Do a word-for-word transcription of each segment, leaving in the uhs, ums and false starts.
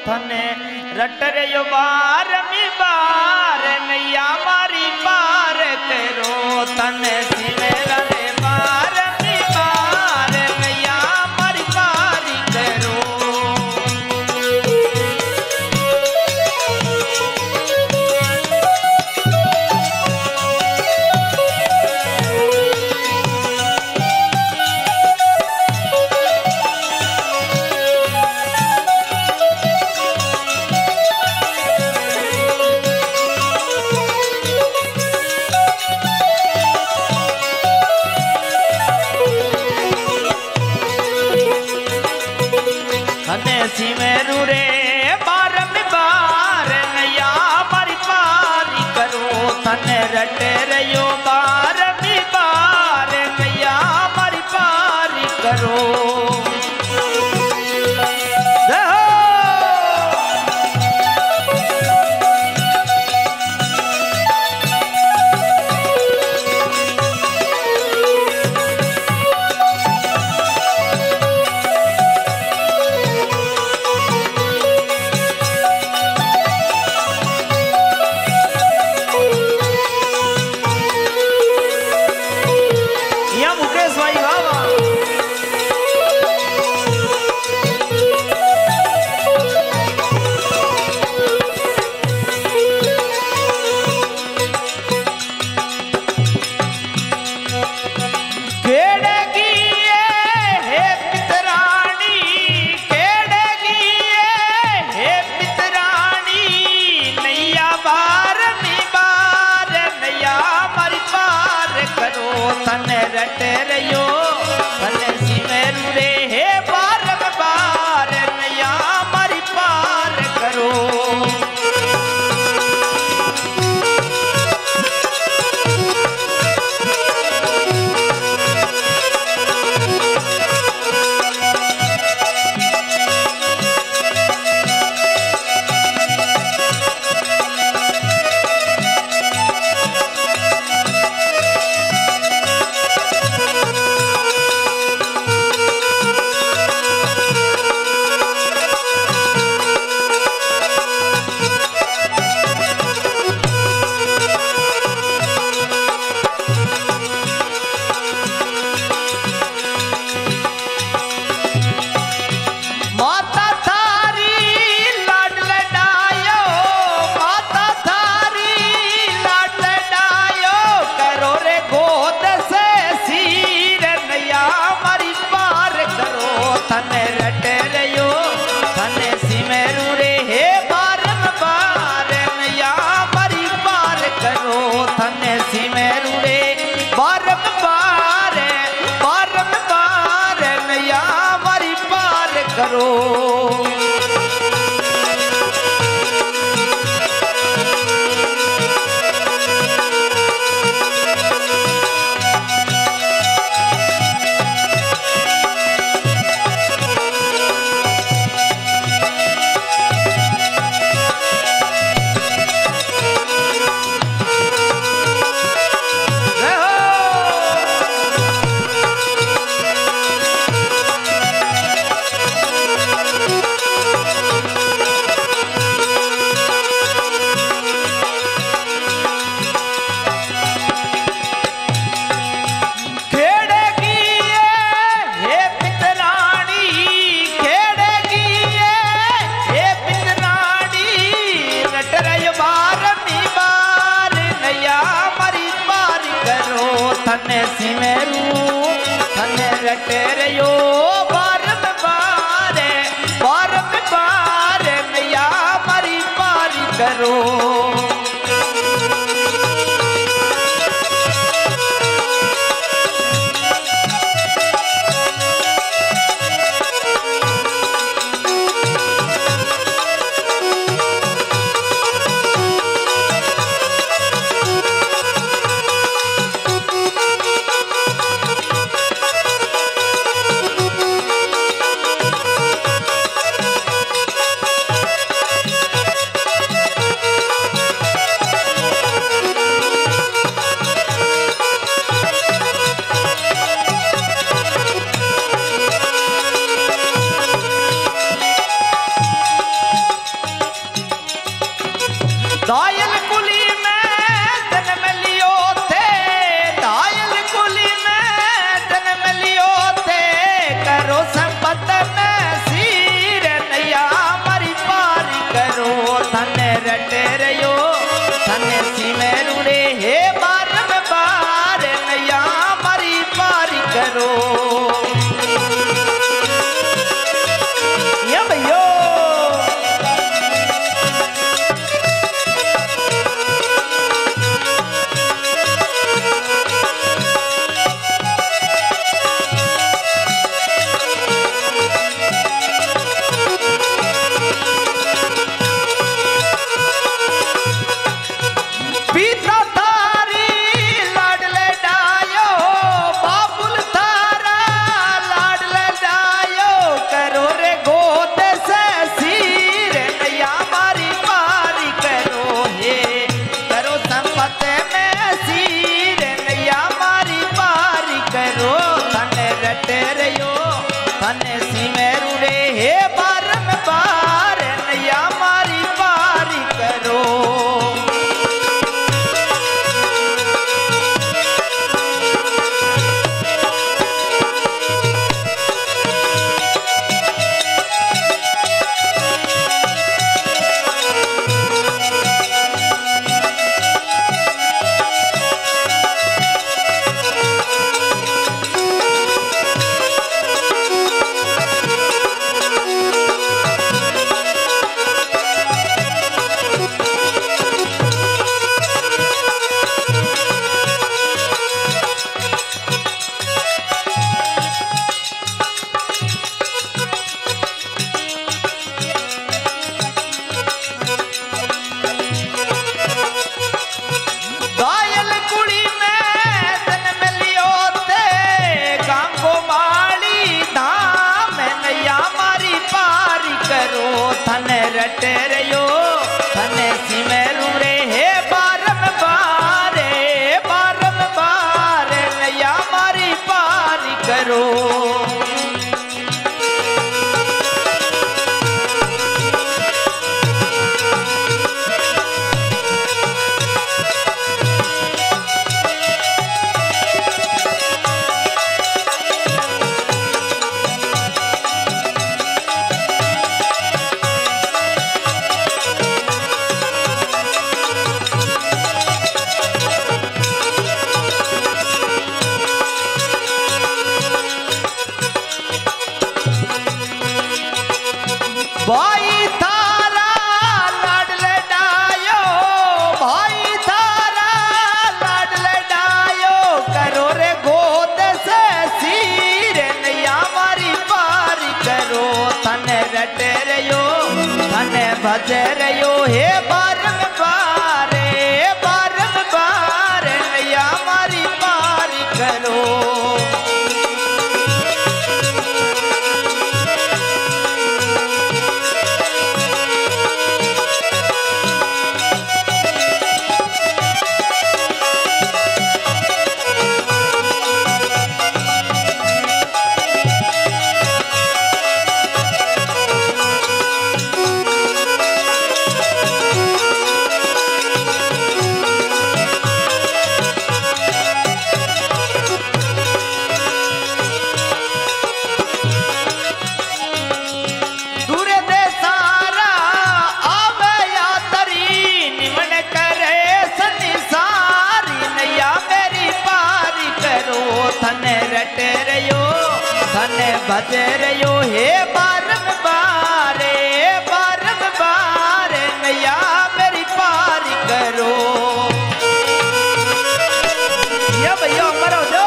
थने रट रयो बार मी बार नैया मारी पार करो थने सिमेरा रे बार मी बार नैया मारी पारी करो। सिमेरू रे बार में बार नैया मारी पारी करो थने रट रयो बार में बार नैया मारी पारी करो। थने रट रयो थने सिमेरू रे हे बार में बार नैया मारी पार करो। थने रट रयो थने सिमेरू रे हे बार में बार नैया मारी पार करो थने सिमेरू रे बार में बार बार में बार नैया मारी पार करो। थने सिमेरू थने रट रयो बार में बार बार में बार नैया मारी पारी करो। करो या भैया रटरियो थने सिमरू रे हे बारम बारे बारम बारे नैया मारी पार करो भाई थारा लाडल डायो भाई थारा लाडल डायो करो रे गोद से सीर नैया मारी पार करो थने रटरियो थने भजरियो हे बारम बारे बारम बारे नैया मारी पार करो थने रटरियो थने भजरियो हे बारम बारे बारम बारे नैया मेरी पार करो या भैया मरो जो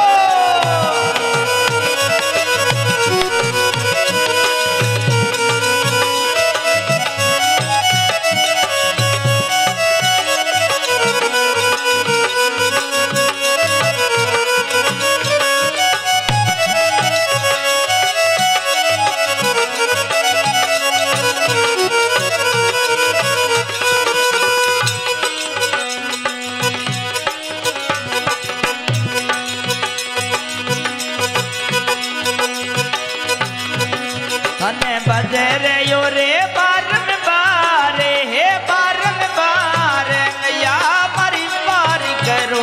थने बजरियो रे बारम बारे हे बारम बारे नैया मारी पार करो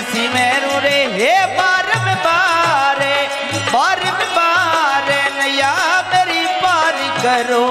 सिमेरू रे हे बारंबार बारंबार नैया मेरी पार करो।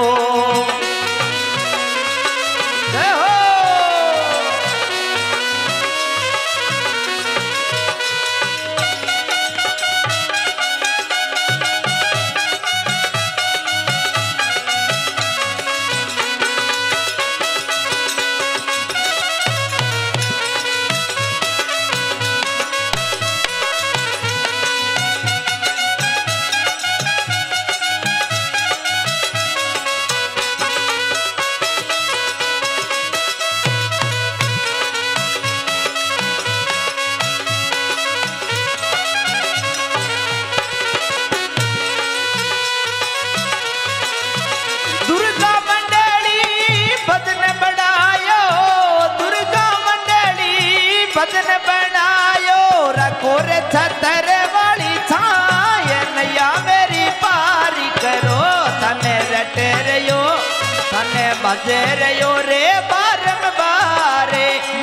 भजन बनायो रखो रे छतर वाली छाय नैया मेरी पारी करो। तने रटे रहो तने बजे रहो रे बारंबार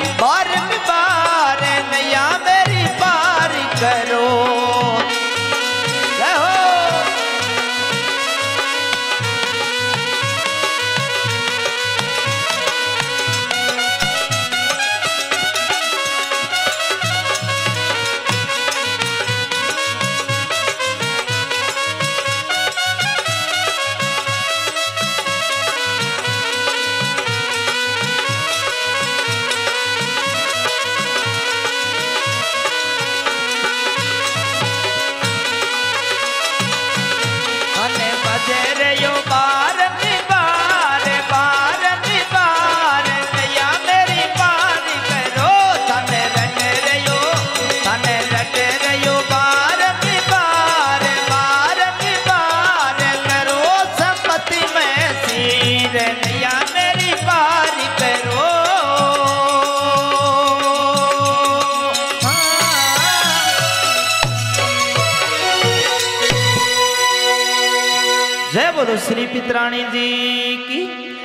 बारंबार नैया मेरी पारी करो। जय बोलो श्री पितरानी जी की।